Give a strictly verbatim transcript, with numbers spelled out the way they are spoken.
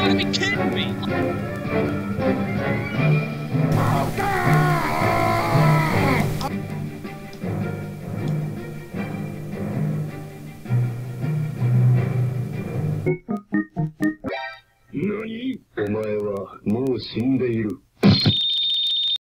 gotta be kidding me! 何？お前はもう死んでいる。